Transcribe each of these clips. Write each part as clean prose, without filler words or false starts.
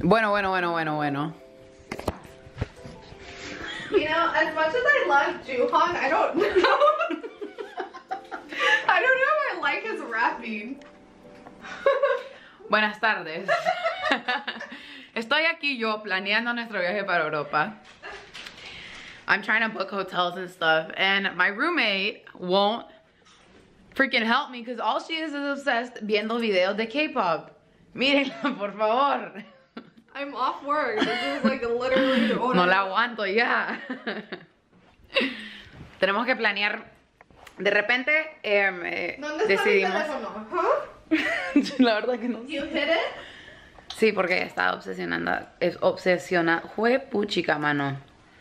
Bueno. You know, as much as I love Juhong, I don't know. I don't know if I like his rapping. Buenas tardes. Estoy aquí yo planeando nuestro viaje para Europa. I'm trying to book hotels and stuff, and my roommate won't freaking help me because all she is obsessed viendo videos de K-pop. Mírenla, por favor. I'm off work. This is like literally. No la aguanto ya. Tenemos que planear. De repente ¿Dónde está decidimos. mi teléfono? Huh? La verdad que no sé. You hit it? Sí, porque estaba obsesionando. Es obsesiona. Jue puchica, mano.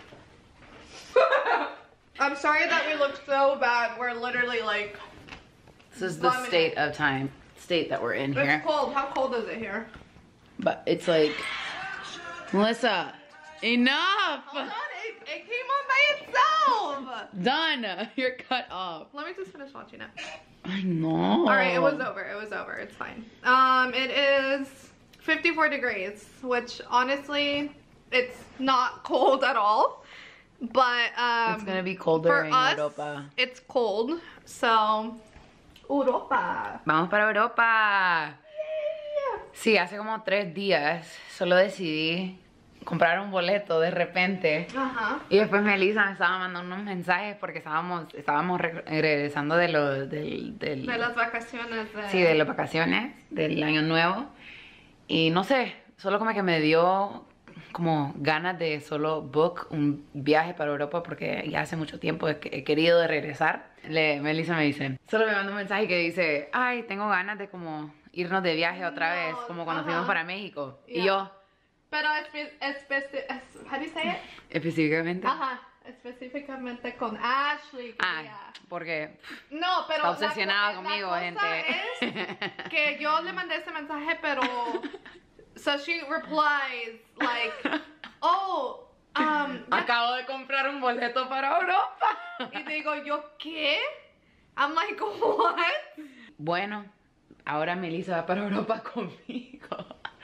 I'm sorry that we look so bad. We're literally like. This is the state that we're in here. It's cold. How cold is it here? But it's like, Melissa, enough. Hold on, it came on by itself. Done. You're cut off. Let me just finish watching it. I know. All right, it was over. It was over. It's fine. It is 54 degrees, which honestly, it's not cold at all. But It's gonna be colder for in us, Europa. it's cold. So, Europa. Vamos para Europa. Yay! Sí, hace como 3 días solo decidí comprar un boleto de repente. Ajá. Y después Melissa me estaba mandando unos mensajes porque estábamos regresando de De las vacaciones. Sí, de las vacaciones, del año nuevo. Y no sé, solo como que me dio como ganas de solo book un viaje para Europa porque ya hace mucho tiempo he querido de regresar. Melissa me dice, solo me manda un mensaje que dice, ay, tengo ganas de como irnos de viaje otra vez, como cuando fuimos para México. Yeah. Y yo... Pero how do you say it? Específicamente. Ajá, específicamente con Ashley. Porque No, pero está obsesionada conmigo, la gente. cosa es que yo le mandé ese mensaje, pero so she replies like, oh, acabo de comprar un boleto para Europa. y digo yo, ¿qué? I'm like, what? Bueno, ahora Melissa va para Europa conmigo.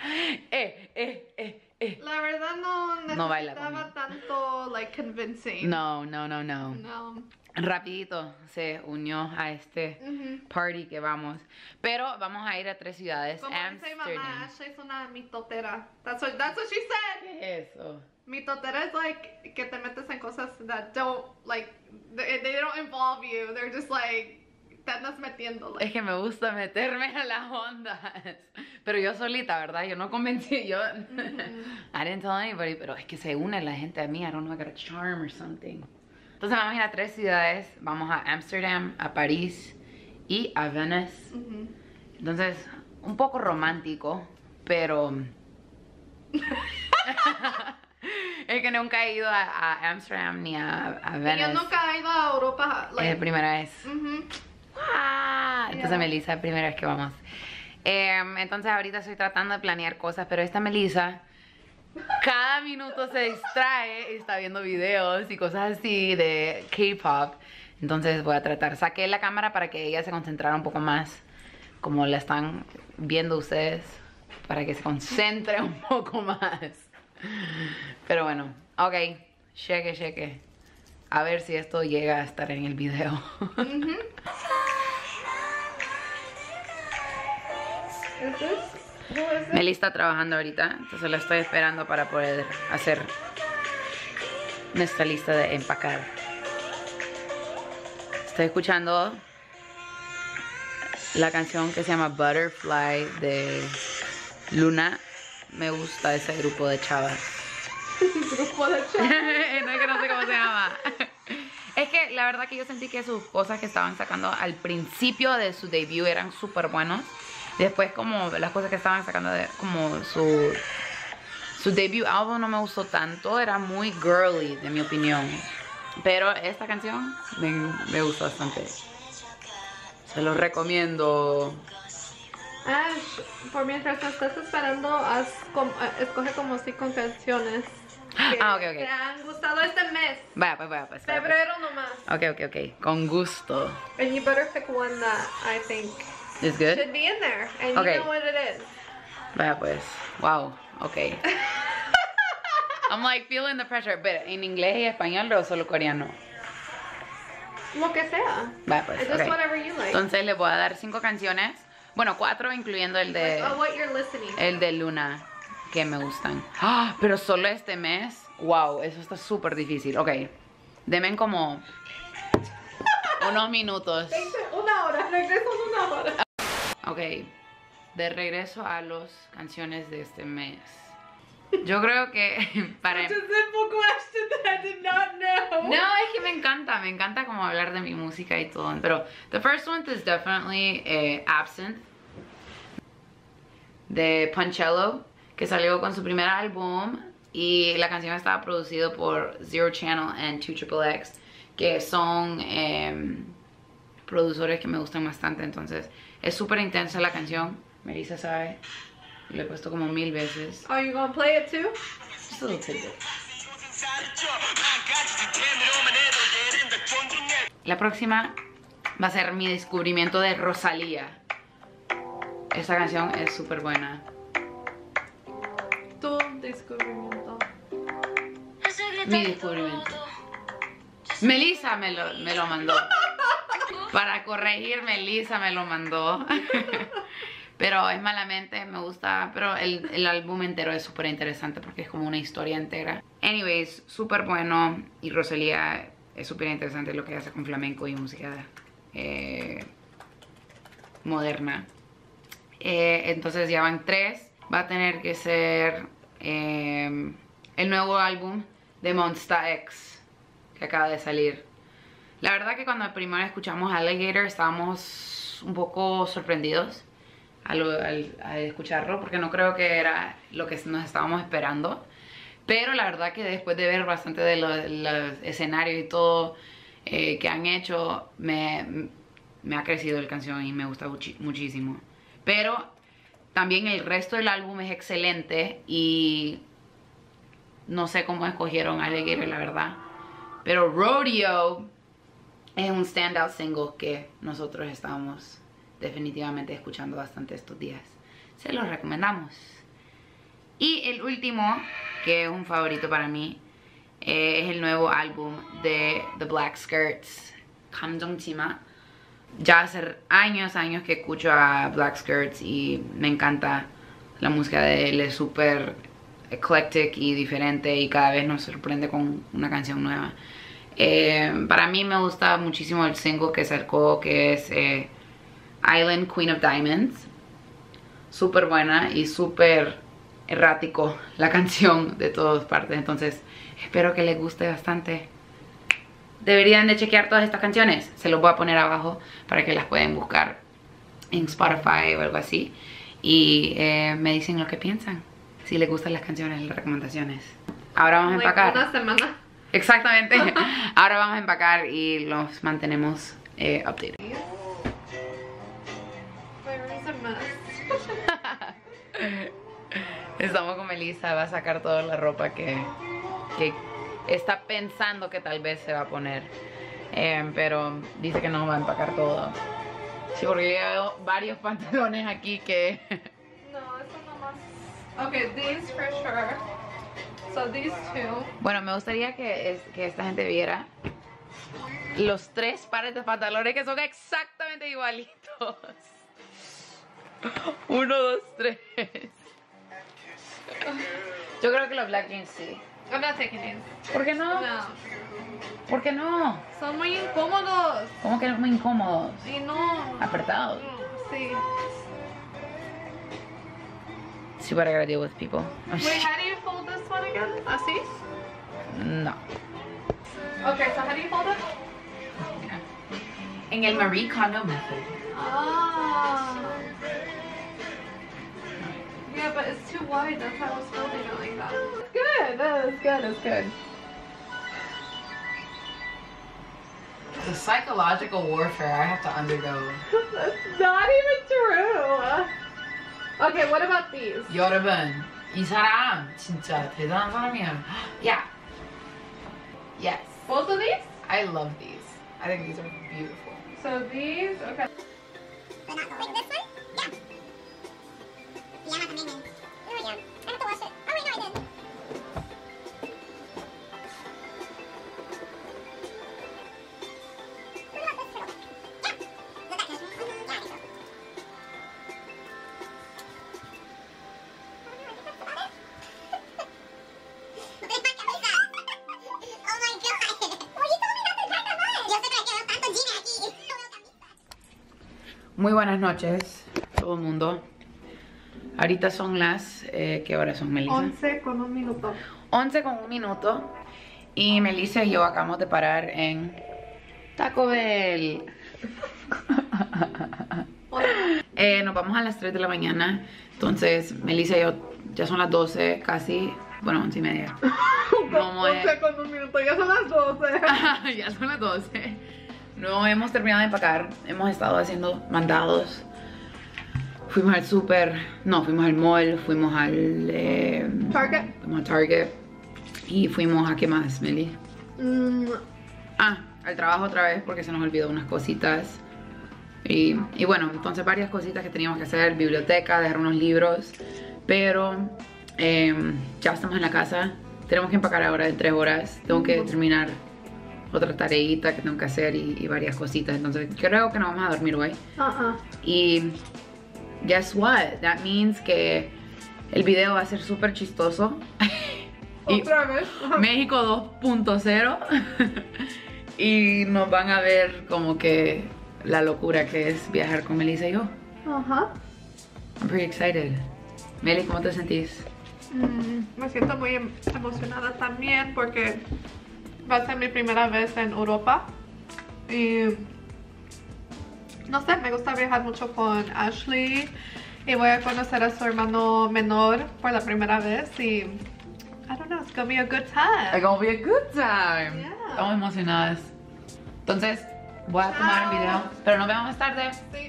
La verdad no baila necesitaba conmigo. tanto like convincing. No. No. Rapidito se unió a este party que vamos. Pero vamos a ir a 3 ciudades. Como dice mamá, Amsterdam. Ashley es una mitotera. That's what she said. ¿Qué es eso? Mitotera es like que te metes en cosas that don't like they don't involve you. They're just like te andas metiendo. Like. Es que me gusta meterme a las ondas. Pero yo solita, ¿verdad? Yo no convencí. Yo I didn't tell anybody. Pero es que se une la gente a mí. I don't know, I got a charm or something. Entonces vamos a ir a 3 ciudades. Vamos a Amsterdam, a París y a Venice. Entonces, un poco romántico, pero... es que nunca he ido a Amsterdam ni a Venice. Yo nunca he ido a Europa. Like, Es la primera vez. Entonces Melissa, es la primera vez que vamos. Entonces ahorita estoy tratando de planear cosas, pero esta Melissa cada minuto se distrae y está viendo videos y cosas así de K-pop. Entonces voy a tratar, saqué la cámara para que ella se concentrara un poco más, como la están viendo ustedes, para que se concentre un poco más. Pero bueno, ok, cheque. A ver si esto llega a estar en el video. Meli está trabajando ahorita, entonces la estoy esperando para poder hacer nuestra lista de empacar. Estoy escuchando la canción que se llama Butterfly de Luna. Me gusta ese grupo de chavas. Grupo de chavas. No es que no sé cómo se llama. Es que la verdad que yo sentí que sus cosas que estaban sacando al principio de su debut eran súper buenos. Después como las cosas que estaban sacando de como su debut álbum no me gustó tanto. Era muy girly de mi opinión. Pero esta canción me gustó bastante. Se los recomiendo. Ash, por mientras estás esperando, escoge como 5 canciones que Ok. te han gustado este mes. Vaya, pues. espera, pues. Febrero nomás. Ok. Con gusto. And you better pick one that I think Is good? should be in there. And Okay. you know what it is. Vaya pues, wow, ok. I'm like feeling the pressure, pero ¿en inglés y español o solo coreano? Lo que sea. Vaya pues, It's just ok. whatever you like. Entonces le voy a dar 5 canciones. Bueno, 4 incluyendo el de... Like, what you're listening to. El de Luna, que me gustan. ¡Ah! Pero solo este mes. Wow, eso está súper difícil. Ok, denme como unos minutos. 1 hora, regreso en 1 hora. Ok, de regreso a las canciones de este mes. Yo creo que para... It's a simple question that I did not know. No, es que me encanta como hablar de mi música y todo. Pero the first one is definitely Absinthe de Punchello, que salió con su primer álbum y la canción estaba producida por Zero Channel and 2XXX, que son productores que me gustan bastante. Entonces es súper intensa la canción. Melissa sabe, lo he puesto como 1000 veces. Are you gonna play it too? Just a little tidbit. La próxima va a ser mi descubrimiento de Rosalía. Esta canción es súper buena. Tu descubrimiento. Mi descubrimiento. Melissa me lo mandó. Para corregir, Melissa me lo mandó. Pero es malamente, me gusta. Pero el álbum entero es súper interesante porque es como una historia entera. Anyways, súper bueno. Y Rosalía es súper interesante lo que hace con flamenco y música moderna. Entonces ya van 3. Va a tener que ser el nuevo álbum de Monsta X, que acaba de salir. La verdad que cuando primero escuchamos Alligator estábamos un poco sorprendidos al escucharlo, porque no creo que era lo que nos estábamos esperando. Pero la verdad que después de ver bastante de los escenarios y todo que han hecho, me ha crecido la canción y me gusta muchísimo. Pero también el resto del álbum es excelente y no sé cómo escogieron Alligator, la verdad. Pero Rodeo es un standout single que nosotros estamos definitivamente escuchando bastante estos días. Se los recomendamos. Y el último, que es un favorito para mí, es el nuevo álbum de The Black Skirts, 감정치마. Ya hace años que escucho a Black Skirts y me encanta la música de él. Es súper eclectic y diferente y cada vez nos sorprende con una canción nueva. Para mí me gusta muchísimo el single que sacó, que es Island Queen of Diamonds. Súper buena y súper errático la canción de todas partes. Entonces espero que les guste bastante. Deberían de chequear todas estas canciones. Se los voy a poner abajo para que las puedan buscar en Spotify o algo así. Y me dicen lo que piensan, si les gustan las canciones, las recomendaciones. Ahora vamos a empacar. Una semana. Exactamente. Ahora vamos a empacar y los mantenemos updated. Estamos con Melissa. Va a sacar toda la ropa que está pensando que tal vez se va a poner, pero dice que no va a empacar todo. Sí, porque yo veo varios pantalones aquí que... No, eso nomás. Okay, these for sure. So these 2. Bueno, me gustaría que esta gente viera los 3 pares de pantalones que son exactamente igualitos. 1, 2, 3. Yo creo que los black jeans sí. I'm not taking these. ¿Por qué no? No. ¿Por qué no? Son muy incómodos. ¿Cómo que muy incómodos? Y no. Apretados. Sí. See what I gotta deal with, people. Wait, how do you fold this one again? Así? No. Okay, so how do you fold it? En el Marie Kondo method. Ah. Yeah, but it's too wide. That's why I was folding it like that. It's good. It's good. It's good. The psychological warfare I have to undergo. That's not even true. Okay, what about these? 여러분, 이 사람 진짜 대단한 사람이야. Yeah. Yes. Both of these? I love these. I think these are beautiful. So these, okay. Like this one? Yeah. Yeah, not the main. Muy buenas noches, todo el mundo. Ahorita son las... ¿qué horas son, Melissa? 11 con 1 minuto. 11 con 1 minuto. Y Melissa y yo acabamos de parar en Taco Bell. Nos vamos a las 3 de la mañana. Entonces, Melissa y yo, ya son las 12 casi. Bueno, 11 y media. 11 con 1 minuto, ya son las 12. Ya son las 12. No hemos terminado de empacar. Hemos estado haciendo mandados. Fuimos al súper. No, fuimos al mall. Fuimos al... Target. Fuimos a Target. Y fuimos a... ¿qué más, Meli? Al trabajo otra vez porque se nos olvidó unas cositas. Y bueno, entonces varias cositas que teníamos que hacer. Biblioteca, dejar unos libros. Pero ya estamos en la casa. Tenemos que empacar ahora en 3 horas. Tengo que terminar otra tareita que tengo que hacer y varias cositas. Entonces creo que no vamos a dormir hoy. Y guess what? That means que el video va a ser súper chistoso. Otra vez. México 2.0. Y nos van a ver como que la locura que es viajar con Melissa y yo. I'm pretty excited. Meli, ¿cómo te sentís? Me siento muy emocionada también porque va a ser mi primera vez en Europa. Y no sé, me gusta viajar mucho con Ashley. Y voy a conocer a su hermano menor por la primera vez. Y I don't know, it's gonna be a good time. It's gonna be a good time. Yeah. Estamos emocionadas. Entonces, voy a tomar el video. Pero nos vemos más tarde. Sí.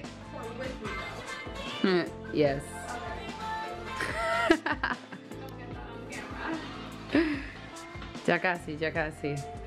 Yes. Ya casi, ya casi.